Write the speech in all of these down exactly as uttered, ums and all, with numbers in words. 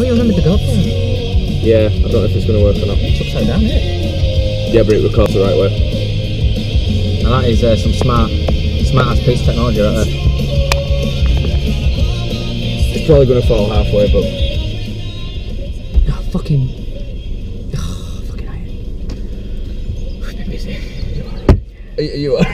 you remembered the GoPro. Yeah, I don't know if it's going to work or not. It's upside down, isn't it? Yeah, but it records the right way. And that is uh, some smart, smart ass piece of technology right there. It's probably going to fall halfway, but... Oh, fucking... Oh, fucking hate it. We've been busy. You are.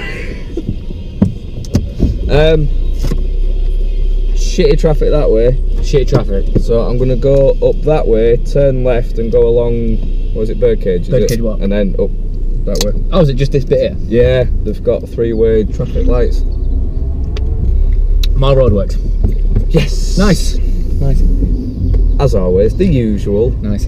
um, shitty traffic that way. Shitty traffic. So I'm going to go up that way, turn left and go along, what is it, Birdcage? Is Birdcage it? what? And then up that way. Oh, is it just this bit here? Yeah, they've got three-way traffic lights. My road works. Yes. Nice. Nice. As always, the usual. Nice.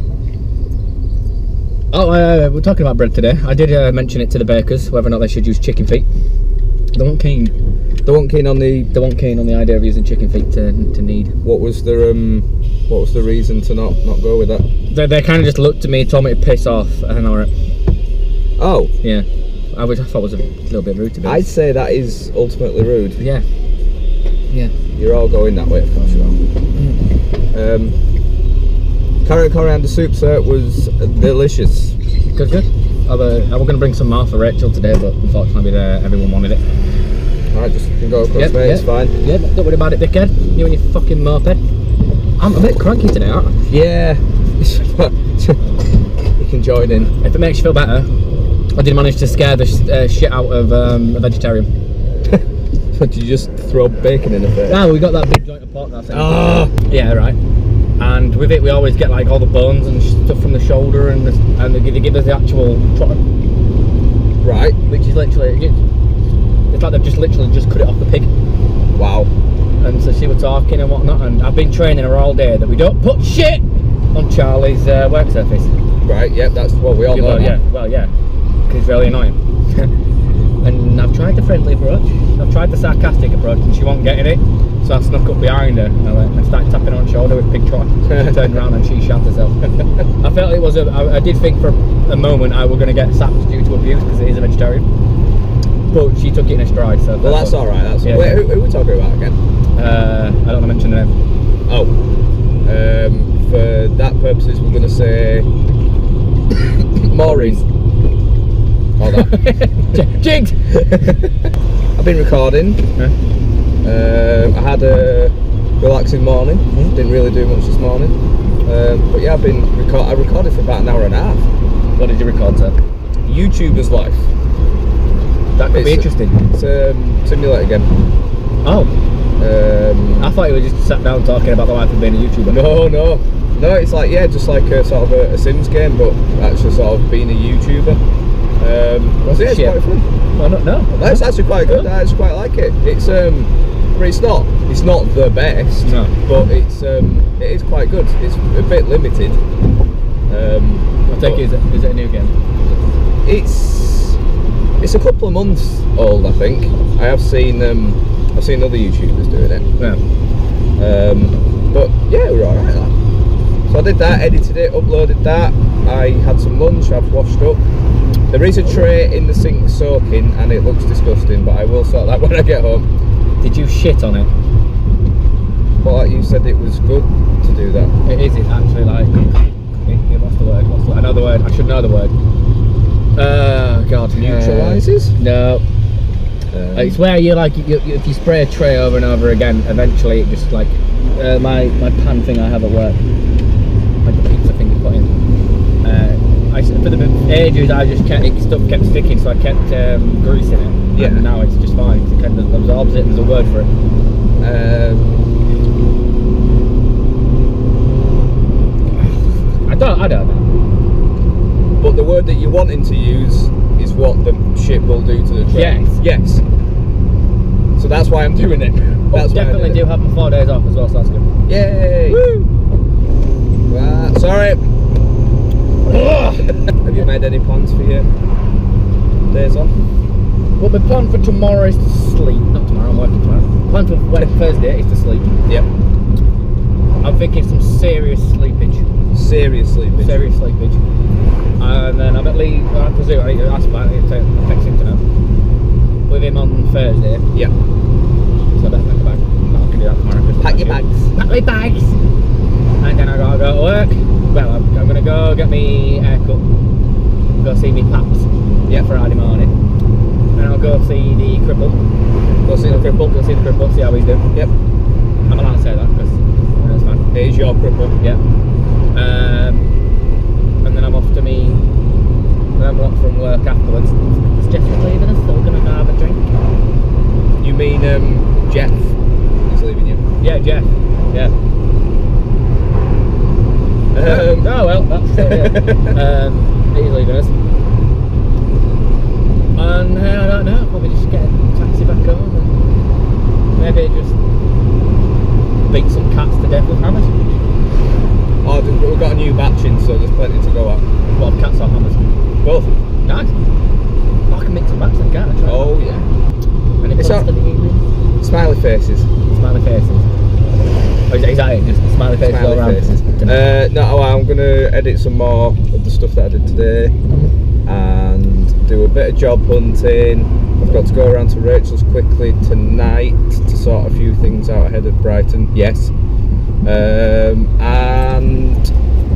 Oh, uh, we're talking about bread today. I did uh, mention it to the bakers, whether or not they should use chicken feet. They weren't keen. They weren't keen on the... They weren't keen on the idea of using chicken feet to, to knead. What was the um? What was the reason to not not go with that? They, they kind of just looked at me, told me to piss off, and I went, Oh. yeah. I, which I thought was a little bit rude to be I'd honest. say that is ultimately rude. Yeah. Yeah. You're all going that way, of course you are. Um, carrot coriander soup, sir, was delicious. Good, good. I was, uh, I was going to bring some more for Rachel today, but unfortunately uh, everyone wanted it. Alright, just you can go across Yep, there, yep. it's fine. Yeah, don't worry about it, dickhead. You and your fucking moped. I'm a bit cranky today, aren't I? Yeah. You can join in. If it makes you feel better, I did manage to scare the sh uh, shit out of um, a vegetarian. Did you just throw bacon in the face? Ah, we got that big joint of pork that's Ah. Yeah, right. And with it, we always get like all the bones and stuff from the shoulder, and the, and they give, they give us the actual trotter, Right. which is literally, it's like they've just literally just cut it off the pig. Wow. And so she was talking and whatnot, and I've been training her all day that we don't put shit on Charlie's uh, work surface. Right, yep, that's what we all Yeah, know well, now. yeah, well, yeah, because it's really annoying. And I've tried the friendly approach, I've tried the sarcastic approach, and she wasn't getting it. So I snuck up behind her and I, went, I started tapping her on the shoulder with pig trotter. She turned around and she shat herself. I felt it was a, I, I did think for a moment I were going to get sacked due to abuse because it is a vegetarian. But she took it in a stride. So Well, that's alright, that's yeah, all right. yeah. Wait, who, who are we talking about again? Uh, I don't want to mention the name. Oh. Um, for that purposes, we're going to say... Maureen. Or that. Jigs! I've been recording. Yeah. Um, I had a relaxing morning. Mm-hmm. Didn't really do much this morning. Um, but yeah, I've been record. I recorded for about an hour and a half. What did you record, sir? YouTuber's life. That could be It's- interesting. It's um, simulate again. Oh, Um, I thought you were just sat down talking about the life of being a YouTuber. no, no, no. It's like yeah, just like a sort of a, a Sims game, but actually sort of being a YouTuber. Um, What's so the yeah, it's shit? quite fun. Well, no, no. That's actually quite good. Yeah. I actually quite like it. It's um, I mean, it's not it's not the best, No. but it's um, it is quite good. It's a bit limited. Um, I take it, is it, is it a new game? it's it's a couple of months old, I think. I have seen um, I've seen other YouTubers doing it. Yeah. Um, but yeah, we're alright. That. So I did that, edited it, uploaded that. I had some lunch. I've washed up. There is a tray in the sink soaking, and it looks disgusting. But I will sort that when I get home. Did you shit on it? But you said it was good to do that. It is, it actually like, you lost the word, lost the word. I know the word, I should know the word. Uh, God. Neutralises? Uh, no. Um, It's where you like, you, you, if you spray a tray over and over again, eventually it just like, uh, my, my pan thing I have at work, like the pizza thing you put in. Uh, I, for the ages I just kept, it stuff kept sticking, so I kept um, greasing it. Yeah. And now it's just fine, it kind of absorbs it, and there's a word for it. um, I don't, I don't know. but the word that you're wanting to use is what the shit will do to the tray. Yes. Yes. So that's why I'm doing it. That's why I Definitely did do it. have my four days off as well, so that's good. Yay! Woo! Right, sorry. Have you made any plans for your days off? Well, my plan for tomorrow is to sleep. Not tomorrow, I'm working tomorrow. Plan for Thursday is to sleep. Yep. I'm thinking some serious sleepage. Seriously, bitch. Serious sleepage. And then I'm at least, I presume, I asked about it, I text him to know. With him on Thursday. Yep. So I better pack a bag. I can do that tomorrow. Pack your bags. Pack my bags. And then I gotta go me haircut, go see me paps Yeah. Friday morning. Then I'll go see the cripple. Go see the cripple. Go see the cripple, see how he's doing. Yep. I'm allowed to say that because that's fine. Here's your cripple. Yeah. Um, and then I'm off to me. Then I'm off from work afterwards. Is Jeff leaving us? So we're gonna go have a drink. You mean um, Jeff is leaving you? Yeah, Jeff. Yeah. Um, oh well, that's it. Yeah. um, he's leaving us. And uh, I don't know. Probably just get a taxi back home and maybe just beat some cats to death with hammers. Oh, we've got a new batch in, so there's plenty to go at. What, cats or hammers? Both. Nice. I can mix and match them, can't I? Try Oh yeah. And it It's comes not- to the evening. Smiley faces. Smiley faces. Oh, is, that, is that it? Just smiley faces all Smiley around? faces. Uh, no, oh, I'm going to edit some more of the stuff that I did today and do a bit of job hunting. I've got to go around to Rachel's quickly tonight to sort a few things out ahead of Brighton. Yes. Um, and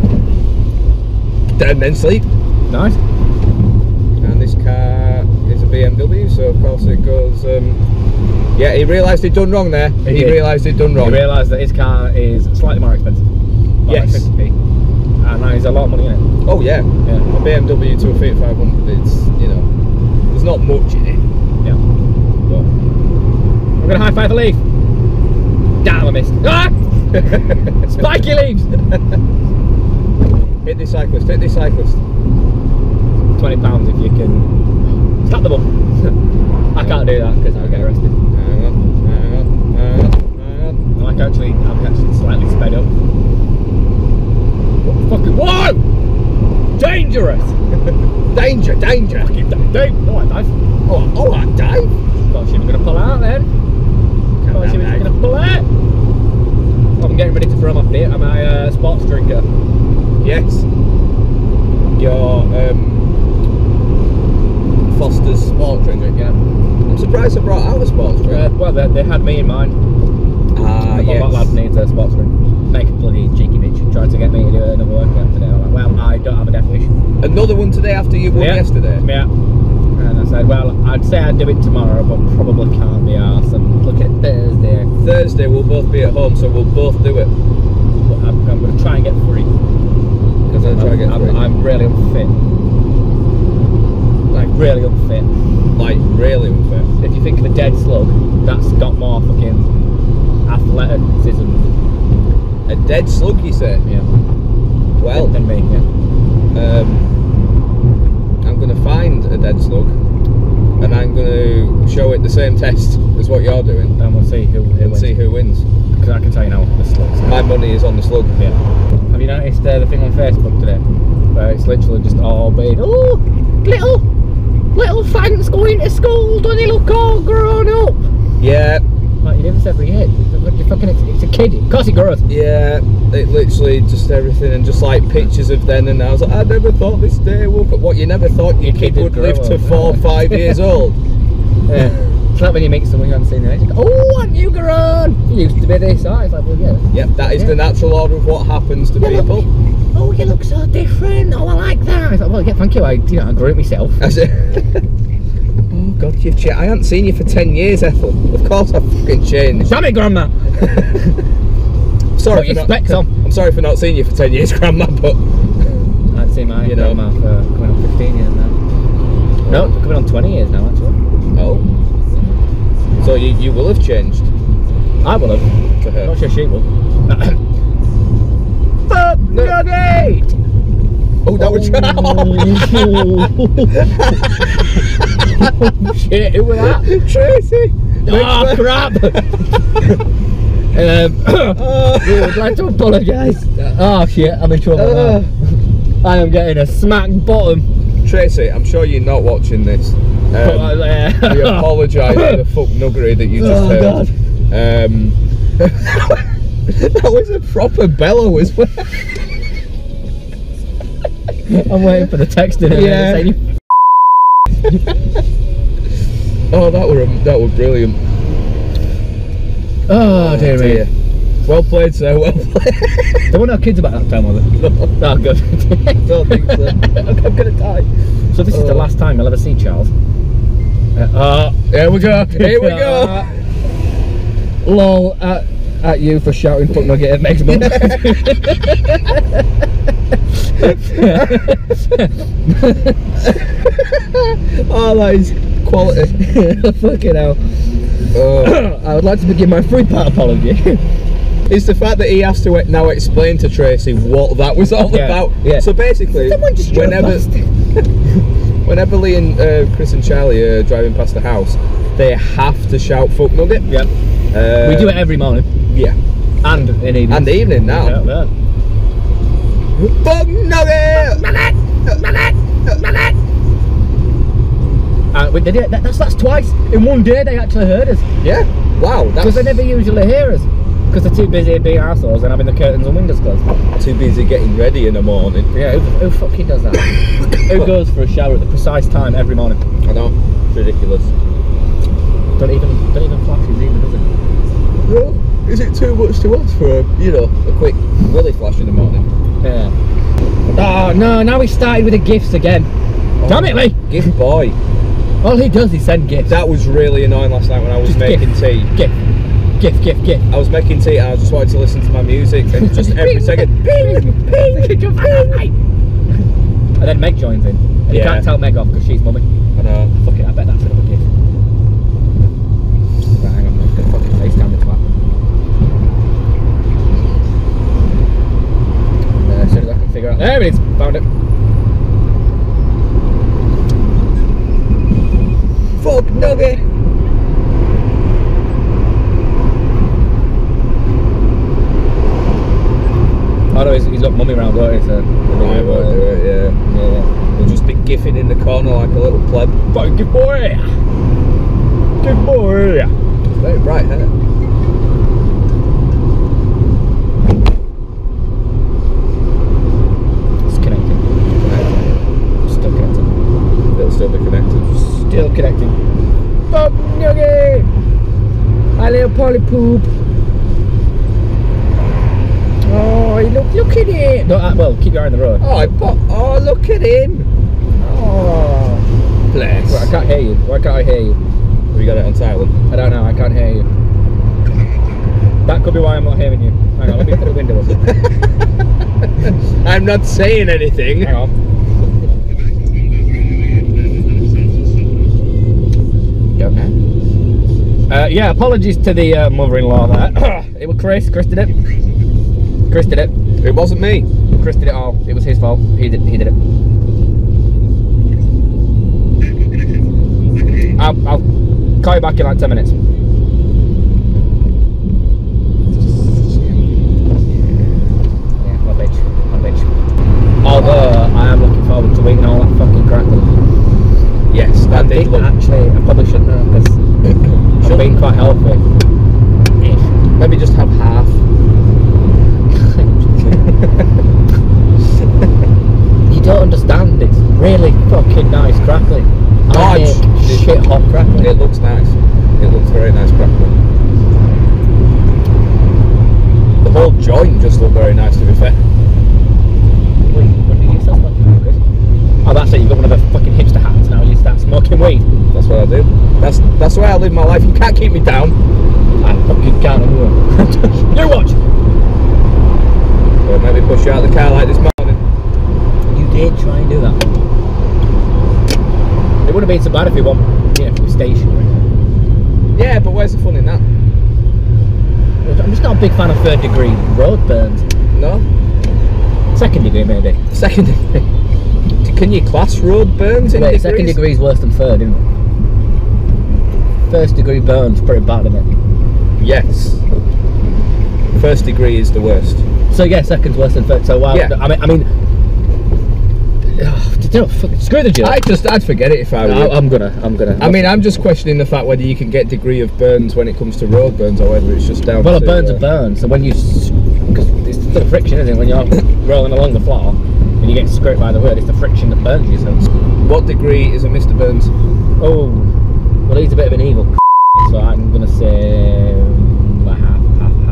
and then sleep. Nice. And this car is a B M W, so of course it goes. Um, yeah, he realised he'd done wrong there. He He, did. realised he'd done He wrong. realised that his car is slightly more expensive. By Yes. Like fifty p. And that is a lot of money in it. Oh yeah. Yeah. A B M W to a Fiat five hundred, it's, you know, there's not much in it. Yeah. But I'm going to high five a leaf. Damn, I missed. Ah! Spiky leaves! hit this cyclist, hit this cyclist. twenty pounds if you can slap the bum. I can't do that because I'll get arrested. Hang on, hang on, hang on, hang on. I'm like actually, I'm actually slightly sped up. What the fuck? Whoa! Dangerous! Danger, danger. Fucking da- Dave! No, I dive. Oh, oh, that dive. Thought she was going to pull out then. Thought she was dive. going to pull out. I'm getting ready to throw my beer. Am I a sports drinker? Yes. Your um, Foster's sport drink. Yeah. I'm surprised they brought out a sports drink. Uh, well, they, they had me in mind. Ah, I thought yes. that lad needs a sports drink. Make a bloody cheeky bitch. Tried to get me to do another workout today. I'm like, well, I don't have a definition. Another one today after you won Yeah. yesterday. Yeah. And I said, well, I'd say I'd do it tomorrow, but probably can't be arsed. And look at Thursday. Thursday we'll both be at home, so we'll both do it. But I'm, I'm going to try and get free. Because I'll try and get I'm, through. I'm really unfit. Like, really unfit. Like, really unfair. If you think of a dead slug, that's got more fucking athleticism. A dead slug, you say? Yeah. Well, Than me, yeah. um, I'm going to find a dead slug and I'm going to show it the same test as what you're doing And we'll see who, who and wins. see who wins. Because I can tell you now, the slugs. My money is on the slug. Yeah. Have you noticed uh, the thing on Facebook today? Where it's literally just all been, oh, little, little Frank's going to school, doesn't he look all grown up? Yeah, Like, you do this every year. It's, fucking, it's, it's a kid. Of course he grows. yeah, it literally just everything and just like pictures of then and now. I was like, I never thought this day would come. What, you never thought your Your kid kid would would grow live to up. four, five years old? Yeah. It's like when you meet someone you haven't seen in ages. You go, oh, aren't you grown? You used to be this. Oh, it's like, well, yeah. Yep, that is Yeah. the natural order of what happens to Yeah, people. look, oh, you look so different. Oh, I like that. It's like, well, yeah, thank you. I, you know, I grew it myself. I said, oh God, you've changed. I haven't seen you for ten years, Ethel. Of course I've fucking changed. Damn it, Grandma. Sorry Put for your not, specs on. I'm sorry for not seeing you for ten years, Grandma, but I'd say my You know. grandma for coming on fifteen years now. No, coming on twenty years now, actually. oh. So you, you will have changed I will have. to I'm her. not sure she will. Fuck No. the gate! Oh, that was Oh, shit, who was that? Tracy. Oh, Next crap! um, Oh. we would like to apologise. Oh, shit, I'm in trouble Uh. now. I am getting a smack bottom. Tracy, I'm sure you're not watching this. Um, But, uh, we apologise for the fuck nuggery that you just Oh, heard. God. Um, that was a proper bellow as well. I'm waiting for the text in it. Yeah. Saying, Oh, that were that were brilliant. oh, dear me. Well played, sir. Well played. There were no kids about that time, was there? No. Oh, good. Don't think so. I'm gonna die. So this is the Oh. last time you'll ever see Charles. Uh, uh, Here we go. Here we go. uh, lol at, at you for shouting fuck nugget at Meg's mum. Oh, that is quality. Fucking hell. Oh. I would like to begin my three part apology. It's the fact that he has to now explain to Tracy what that was all Yeah, about. yeah. So basically, Someone just drove whenever past it. whenever Lee and uh, Chris and Charlie are driving past the house, they have to shout "fuck nugget." Yeah. Uh, We do it every morning. Yeah. And in evening. And the evening now. Yeah, yeah. Fuck nugget! Nugget! Nugget! Nugget! Uh, we did it. That, that's that's twice in one day. They actually heard us Yeah. Wow. because That's they never usually hear us because they're too busy being assholes and having the curtains and windows closed. too busy getting ready in the morning. Yeah, who, who fucking does that? Who goes for a shower at the precise time every morning? I know. It's ridiculous. Don't even don't even flashes either, does it? No. Is it too much to ask for a, you know, a quick willy flash in the morning? Yeah. Oh no! Now he started with the gifts again. Damn it, Lee! Gift boy. All he does is send gifts. That was really annoying last night when I was Just making gift. tea. Gift, gift, gift, gift. I was making tea and I just wanted to listen to my music and just every second, ping, ping, ping. And then Meg joins in. And you Yeah. can't tell Meg off because she's mummy. I know. Fucking, I bet that's another gift. Right, hang on, I'm gonna fucking FaceTime the twat. And, uh, as soon as I can figure out. There it is! Found it. Fuck nugget. Oh no, he's, he's got mummy round, don't he? So, Right, won't do it, yeah. yeah. He'll just be giffing in the corner like a little pleb. Fucking good boy! Good boy! It's very bright hair. It's connecting. Still connecting. It'll still be connected. Still connecting. Fuck nugget! I little poly poop. Oh, look, look at it! No, uh, well, keep your eye on the road. Oh, I put, oh, look at him. Oh. Bless. Well, I can't hear you. Why can't I hear you? Have you got it on silent? I don't know, I can't hear you. That could be why I'm not hearing you. Hang on, let me put the window up. I'm not saying anything. Hang on. You okay? Uh, yeah, apologies to the uh, mother-in-law there. It was Chris, Chris did it. Chris did it. It wasn't me. Chris did it all. It was his fault. He did. He did it. I'll, I'll call you back in like ten minutes. Yeah, my bitch, my bitch. Although I am looking forward to eating all that fucking crackling. Yes, I that did think look. actually I probably shouldn't have because I've been quite healthy. Ish. Maybe just have half. You don't understand. It's really fucking nice crackling. I Oh, hate it's- shit hot crackling. It looks nice. It looks very nice crackling. The whole joint just looked very nice, to be fair. Wait, when did you start smoking hookahs? Oh, that's it. You've got one of the fucking hipster hats now. You start smoking weed. That's what I do. That's that's the way I live my life. You can't keep me down. I fucking can't anymore. You watch. Or maybe push you out of the car like this morning. You did try and do that. It would have been so bad if it wasn't, you know, if it was stationary. Yeah, but where's the fun in that? I'm just not a big fan of third degree road burns. No? Second degree maybe. Second degree. Can you class road burns in Wait, degrees? second degree is worse than third, isn't it? First degree burns pretty bad, isn't it? Yes. First degree is the worst. So yeah, second's worse than third. So wow. Yeah. I mean, I mean, you know, fucking screw the joke. I just, I'd forget it if I were you. I, I'm gonna, I'm gonna. I mean, I'm just questioning the fact whether you can get degree of burns when it comes to road burns or whether it's just down well, to... a burn's uh, a burn. So when you, because it's the friction, isn't it? When you're rolling along the floor and you get scraped by the hood, it's the friction that burns you. So. What degree is a Mister Burns? Oh, well, he's a bit of an evil. So I'm gonna say um, a half, half, half a degree.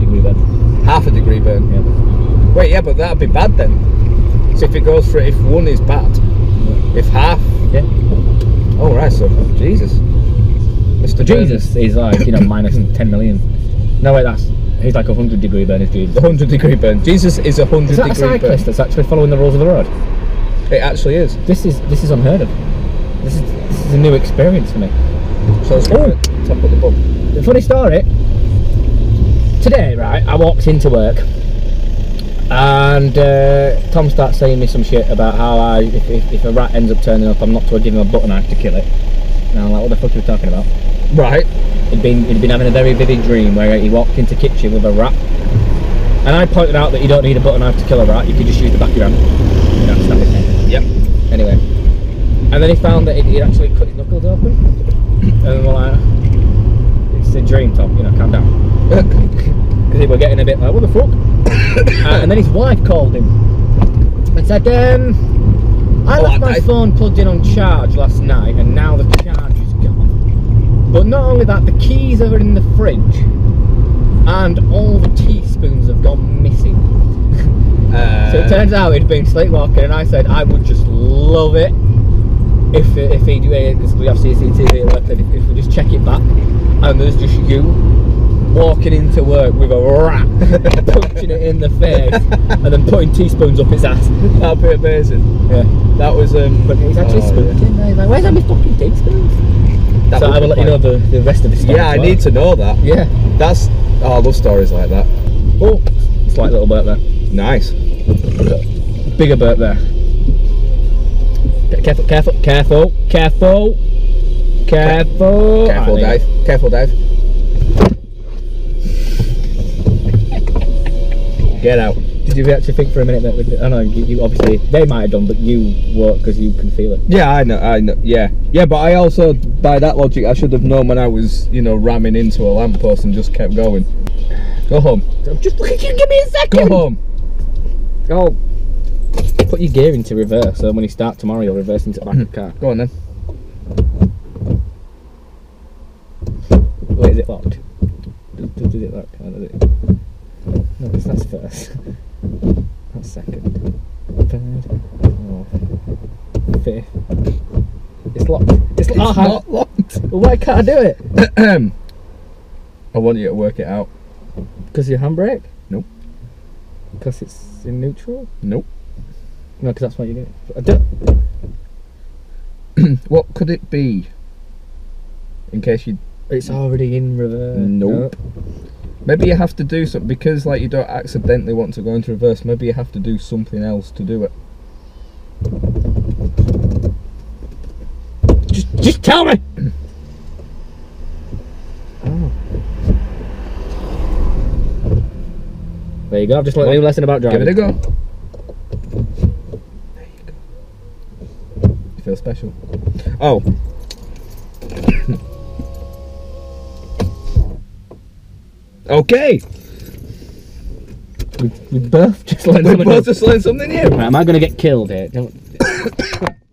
degree burn. Half a degree burn. Yeah. Wait, yeah, but that'd be bad then. So if it goes for if one is bad, Yeah. if half. Yeah. Oh right, so Jesus. Mister Jesus is like, you know, minus ten million. No wait, that's he's like a hundred degree burn is Jesus. A hundred degree burn. Jesus is a hundred Is that a degree burn. cyclist that's actually following the rules of the road? It actually is. This is this is unheard of. This is this is a new experience for me. So it's Oh. top of the bum. The funny story. Today, right, I walked into work and uh, Tom starts saying me some shit about how I, if, if, if a rat ends up turning up, I'm not to give him a butter knife to kill it. And I'm like, what the fuck are you talking about? Right. He'd been he'd been having a very vivid dream where he walked into the kitchen with a rat. And I pointed out that you don't need a butter knife to kill a rat, you could just use the back of your hand. You know, snap his head. Yep. Anyway. And then he found that he'd actually cut his knuckles open. And we're like, it's a dream, Tom, you know, calm down. Because he were getting a bit like, what the fuck? uh, and then his wife called him and said, um, I Oh, left my I- phone plugged in on charge last night and now the charge is gone. But not only that, the keys are in the fridge and all the teaspoons have gone missing. Uh, So it turns out he'd been sleepwalking, and I said I would just love it if if he'd because we have C C T V left, and if, if we just check it back and there's just you walking into work with a rat punching it in the face and then putting teaspoons up its ass. That'd be amazing. Yeah, That was um. but he's actually oh, spooked yeah. him. He's like, where's all my fucking teaspoons? That So would I will be let you know fine. the, the rest of the story. Yeah, I as well. need to know that. Yeah. That's. Oh, I love stories like that. Oh, slight little burp there. Nice. Bigger burp there. Careful, careful, careful, careful, careful. Careful, Ah, there you Dave. Careful, Dave. Get out. go. Did you actually think for a minute that? I know you, you obviously they might have done, but you won't because you can feel it. Yeah, I know, I know, yeah. Yeah, but I also, by that logic, I should have known when I was, you know, ramming into a lamppost and just kept going. Go home. Just look at you. Give me a Go second. home. Oh. Put your gear into reverse, so when you start tomorrow, you'll reverse into the back of the car. Go on then. Wait, is it locked? Does, does it lock? Oh, does it? No, because that's first. That's second. Third. Fourth. Fifth. It's locked. It's, It's locked. not locked. Well, why can't I do it? I want you to work it out. Because your handbrake? Nope. Because it's in neutral? Nope. No, because that's what you're doing. I don't. What could it be? In case you... It's already in reverse. Nope. Maybe you have to do something, because like you don't accidentally want to go into reverse, maybe you have to do something else to do it. Just, just tell me! Oh. There you go, I've just learned a new lesson about driving. Give it a go. There you go. You feel special. Oh. Okay. We, we both just learned We something both else. just learned something new. Right, am I going to get killed here? Don't...